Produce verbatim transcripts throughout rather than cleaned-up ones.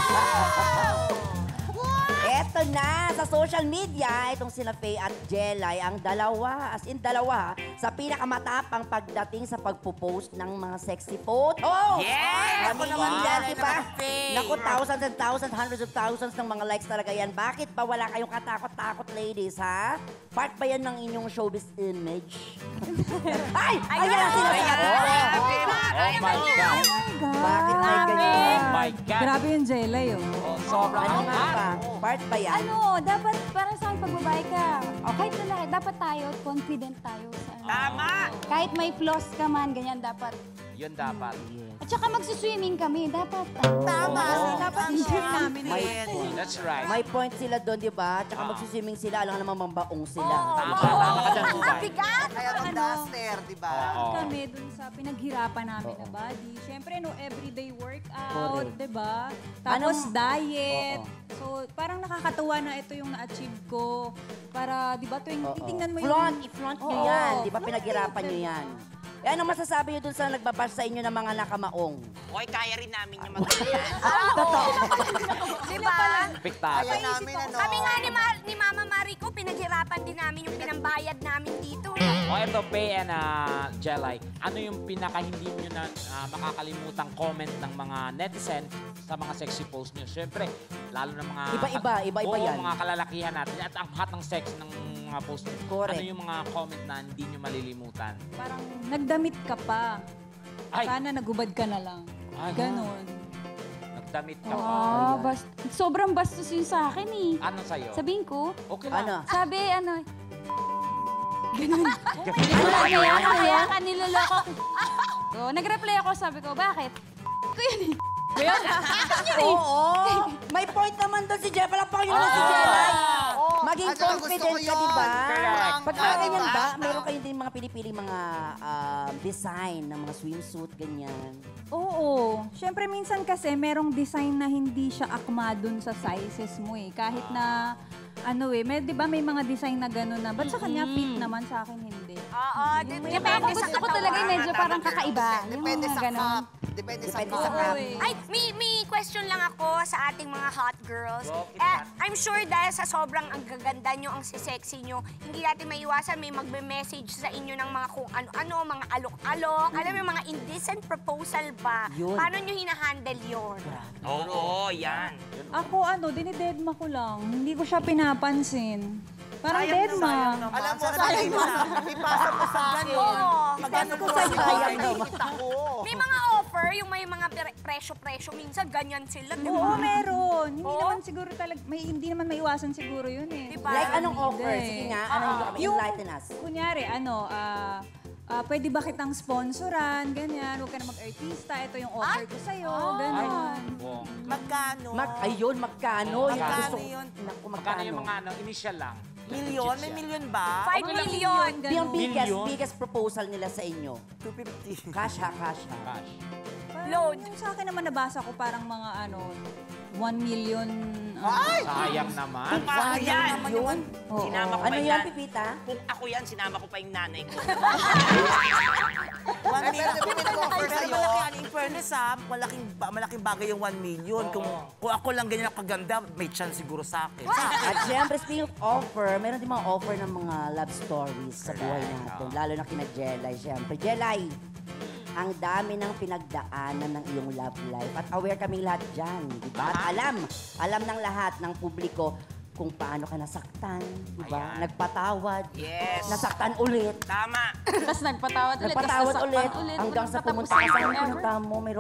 Eto na, sa social media, itong sila Faye at Jelay, ang dalawa, as in dalawa, sa pinakamatapang pagdating sa pagpo-post ng mga sexy photos. Yes! Ako naman yan, di ba? Faye. Naku, thousands and thousands, hundreds of thousands ng mga likes talaga yan. Bakit ba wala kayong katakot-takot, ladies, ha? Part ba yan ng inyong showbiz image? Ay! Ayan ang sinasabi! Oh my God! Bakit may ganyan? Oh my God! Grabe yung Jelay, oh. Oh, sobrang Ano nga angat. ba? Part ba yan? Ano, dapat para sa akin pagbabae ka, o kahit lalaki, dapat tayo, confident tayo. Sa, ano. Tama! Kahit may flaws ka man, ganyan dapat. Yun dapat. At saka magsuswimming kami, dapat. Tama! Oo. Dapat i-share namin May yan. point. That's right. May point sila doon, di ba? Tsaka Ah. magsuswimming sila, alam naman mambaong sila. Tama, tama ka dyan, Ubay. Bigat! Kaya ng duster, di ba? Oo. Kami dun sa pinaghirapan namin na body. Siyempre, no, everyday workout, Correct. di ba? Tapos Anong- diet. Oo. So, parang nakakatuwa na ito yung na-achieve ko. Para, di ba, tuwing Oo. titingnan mo yung... Flaunt, i-flaunt nyo Oo, yan. Di ba flaunt pinaghirapan it, nyo diba? yan? Eh, ano masasabi nyo dun sa nagbabash sa inyo ng mga nakamaong? Hoy, kaya rin namin yung mag-ganyan. Diba? Piktado. Kaya namin, ano? Kami nga ni, Ma- ni Mama Marico, pinaghirapan din namin yung pinambayad namin dito. O eto, Faye and uh, Jelay, ano yung pinaka hindi nyo na uh, makakalimutang comment ng mga netizen sa mga sexy posts nyo? Siyempre, lalo na mga... Iba-iba, iba-iba Oo, yan. mga kalalakihan natin at ang hot ng sex ng mga posts nyo. Correct. Ano yung mga comment na hindi nyo malilimutan? Parang nagdamit ka pa. Ay! Sana nagubad ka na lang. Ay. Ganon. Nagdamit ka pa. Ah, bast sobrang bastos yun sa akin eh. Ano sa'yo? Sabihin ko, Okay lang. Ano? sabi, ano, ganun. Kaya ka, kaya ka, niloloko. So, nag-reply ako, sabi ko, bakit? Ko yun eh. Oo! May point naman doon si Jelay. Palakpakan nyo na si Jelay. Maging At saka gusto confident ko ka, di ba? Correct. Pag mga ganyan ba, Basta. meron kayo din mga pinipiling mga um, design ng mga swimsuit, ganyan. Oo. Siyempre, minsan kasi merong design na hindi siya akma dun sa sizes mo eh. Kahit na, ano eh, may, di ba may mga design na gano'n na, ba't sa kanya fit naman, sa akin hindi. Oo, Kaya ako gusto ko talaga yung medyo parang kakaiba. Yung Depende mga sa ganun. cup. Depende sa Depende cup. sa cup. Ay, may, may question lang ako sa ating mga hot girls. Go, Kit Eh, Kat. I'm sure dahil sa sobrang ang gaganda nyo, ang sexy nyo, hindi natin maiwasan may magbe-message sa inyo ng mga kung ano-ano, mga alok-alok. Alam mo, yung mga indecent proposal ba? Yun. Paano nyo hinahandle yun? Oo, yan. Ako ano, dinidedma ko lang. Hindi ko siya pinapansin. Parang dedma. Alam mo, sabi mo, ipasa mo sa akin. Oo. Magano ko sa'yo, sayang naman. Kita ko. May mga offer, yung may mga pre- presyo-presyo, minsan ganyan sila, di Oo, ba? meron. Hindi Oo. naman siguro talaga, may, hindi naman maiwasan siguro yun eh. Diba? Like, anong offer? Hindi. Sige nga, ano yung Yung- enlighten us? Kunyari, ano, ah, ah, pwede ba kitang sponsoran, ganyan, huwag ka na mag-artista, ito yung offer ko sa'yo, ganon. Wow. Magkano? Mag, ayun, magkano? Yung Magkano gusto, yun? naku, Magkano magkano? yung mga ano, initial lang? Milyon? May Legit siya. milyon ba? Five million. Yung biggest, Million? biggest proposal nila sa inyo. two fifty. Cash ha, cash ha. Cash. Parang Load. Yung sa akin naman nabasa ko parang mga ano, one million. ano. Ay! Sayang naman. Kung ako yan, naman yun. Oo. Sinama ko Ano pa yan, yan. Pipita? Kung ako yan, sinama ko pa yung nanay ko. one million. Pero pinag offer sa'yo. Malaki, ano, in fairness ha, malaking, ba- malaking bagay yung one million. Kung, kung ako lang ganyan kaganda, may chance siguro sa akin. At syempre, speaking of offer, meron din mga offer ng mga love stories sa buhay natin. Lalo na kina Jelay, syempre. Jelay, ang dami ng pinagdaanan ng iyong love life. At aware kaming lahat dyan, di ba? At alam, alam ng lahat ng publiko kung paano ka nasaktan, di ba? Ayan. Nagpatawad, Yes. nasaktan ulit, Tama. Tapos nagpatawad ulit. nagpatawad tas ulit, nasaktan ulit. hanggang sa Walang pumunta ka sa tatapos akin, ever. pinunta mo, meron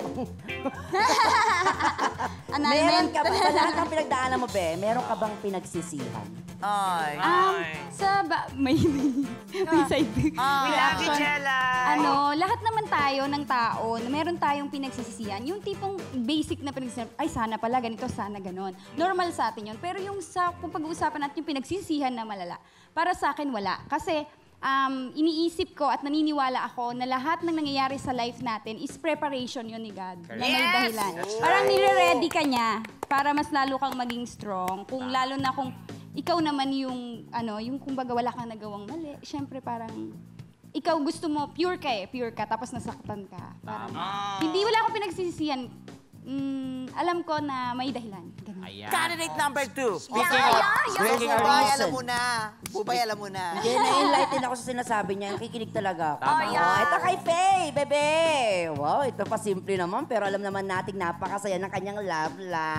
Annulment. Meron ka ba, sa lahat ng pinagdaanan mo, be, meron ka bang pinagsisihan? Ay. Um, sa ba, may, may, may side We love you, reaction. Jella. Ano, lahat naman tayo ng tao, na meron tayong pinagsisisihan. Yung tipong basic na pinagsisisihan, ay sana pala ganito, sana ganon. Normal sa atin yun. Pero yung sa, kung pag-uusapan natin yung pinagsisisihan na malala, para sa akin wala. Kasi um, iniisip ko at naniniwala ako na lahat ng nangyayari sa life natin is preparation yun ni God. Na may Yes! dahilan. Parang nire-ready ka niya para mas lalo kang maging strong. Kung lalo na kung ikaw naman yung, ano, yung kumbaga wala kang nagawang mali, syempre parang, ikaw gusto mo, pure ka eh, pure ka, tapos nasaktan ka. Parang, Tama. hindi, wala akong pinagsisisihan. mm, alam ko na may dahilan. Ganun. Ayan. Candidate number two. Speaking Yeah, of, yeah, yeah. speaking of Bubay, reason. alam mo na. Bubay, alam mo na. Hindi, na-enlighten ako sa sinasabi niya. Nakikinig talaga ako. Oh, yeah. Ito kay Faye, bebe. Wow, ito pa simple naman. Pero alam naman nating napakasaya ng kanyang love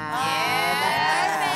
life.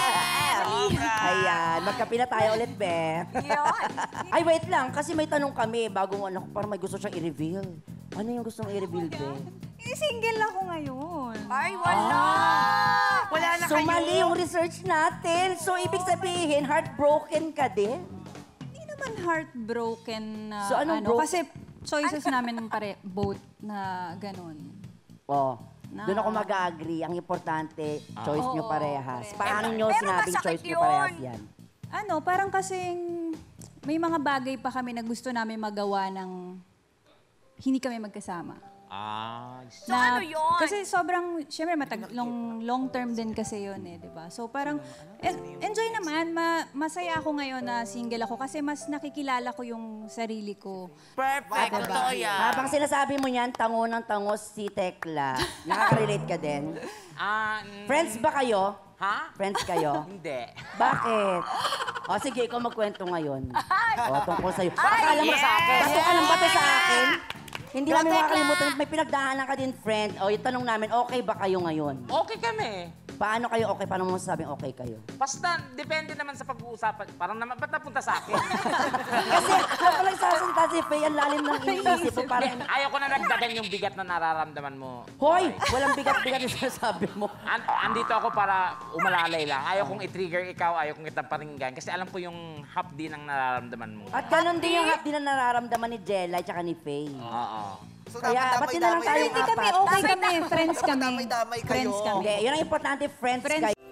Ayan, magkape na tayo ulit, be. Yun. Ay, wait lang. Kasi may tanong kami. Bagong ano, parang may gusto siyang i-reveal. Ano yung gusto mong i-reveal, be? Eh, single ako ngayon. Ay, wala. Wala na So, kayo. mali yung research natin. So, ibig sabihin, heartbroken ka din? Hindi naman heartbroken na So, anong ano. broke- Kasi choices namin pare both na ganun. Oh, Na- doon ako mag-agree. Ang importante, choice nyo Oo, parehas. correct. Paano nyo Pero sinabing masakit choice nyo yun. parehas yan? Ano, parang kasing may mga bagay pa kami na gusto namin magawa ng hindi kami magkasama. Ah, So, ano yun? Kasi sobrang, syempre, matag, long, long term din kasi yun eh, di ba? So parang, en- enjoy naman. Ma- masaya ako ngayon na single ako kasi mas nakikilala ko yung sarili ko. Perfect. Totoo yan. Habang sinasabi mo yan, tango ng tango si Tekla. Nakaka-relate ka din? Ah, mm, Friends ba kayo? ha? Friends kayo? Hindi. Bakit? O sige, ikaw magkwento ngayon. O, tungkol sa'yo. Baka Ay, alam mo sa akin. yes! Bato ka ng bato sa akin. Hindi Go, namin Tekla! makakalimutan. May pinagdaanan ka din, friend. O, yung tanong namin, okay ba kayo ngayon? Okay kami. Paano kayo okay? Paano mo masasabing okay kayo? Basta, depende naman sa pag-uusapan. Parang naman, ba't napunta sa akin? Kasi ako lang sasalita si Faye, ang lalim ng iniisip mo. Parang, Ayaw ko na nagdagan yung bigat na nararamdaman mo. hoy, walang bigat-bigat yung sinasabi mo. An- andito ako para umalalay lang. Ayaw kong i-trigger ikaw, ayaw kong itaparinggan. Kasi alam ko yung hapdi ng nararamdaman mo. At ganun din yung hapdi na nararamdaman ni Jella at saka ni Faye. Oo. So, Kaya, ba't yun na lang damay-damay tayo Hindi kayo. kami, okay kami. Friends kami. Damay-damay kayo. Friends kami. Hindi, yun ang importante, friends, Friends. kayo.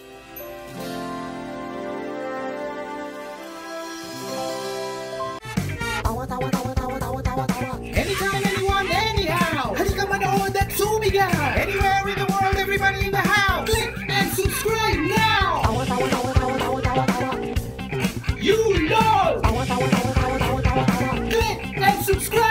Anytime, anyone, anyhow. Halika manood at sumigaw. Anywhere in the world, everybody in the house. Click and subscribe now. You know. Click and subscribe.